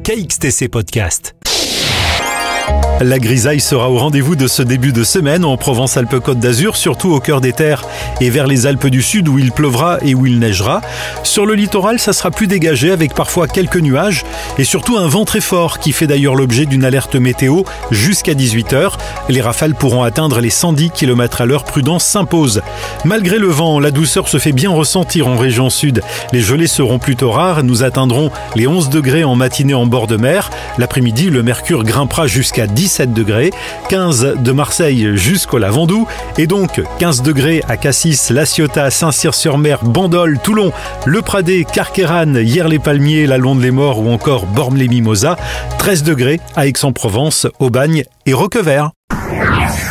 KXTC Podcast. La grisaille sera au rendez-vous de ce début de semaine en Provence-Alpes-Côte d'Azur, surtout au cœur des terres et vers les Alpes du Sud où il pleuvra et où il neigera. Sur le littoral, ça sera plus dégagé avec parfois quelques nuages et surtout un vent très fort qui fait d'ailleurs l'objet d'une alerte météo jusqu'à 18h. Les rafales pourront atteindre les 110 km/h, prudence s'impose. Malgré le vent, la douceur se fait bien ressentir en région sud. Les gelées seront plutôt rares, nous atteindrons les 11 degrés en matinée en bord de mer. L'après-midi, le mercure grimpera jusqu'à 17 degrés, 15 de Marseille jusqu'au Lavandou et donc 15 degrés à Cassis, La Ciotat, Saint-Cyr-sur-Mer, Bandol, Toulon, Le Pradé, Carqueiranne, Hyères-les-Palmiers, La Londe-les-Morts ou encore Bormes-les-Mimosas, 13 degrés à Aix-en-Provence, Aubagne et Roquevert.